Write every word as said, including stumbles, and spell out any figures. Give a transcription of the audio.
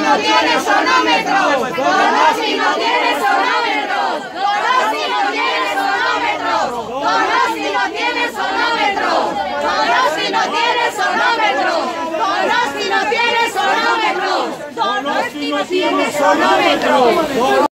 no tiene sonómetro. Donosti no tiene sonómetro. Donosti no tiene sonómetro. Donosti no tiene sonómetro. Donosti no tiene sonómetro. Donosti no tiene sonómetro. Donosti no tiene sonómetro.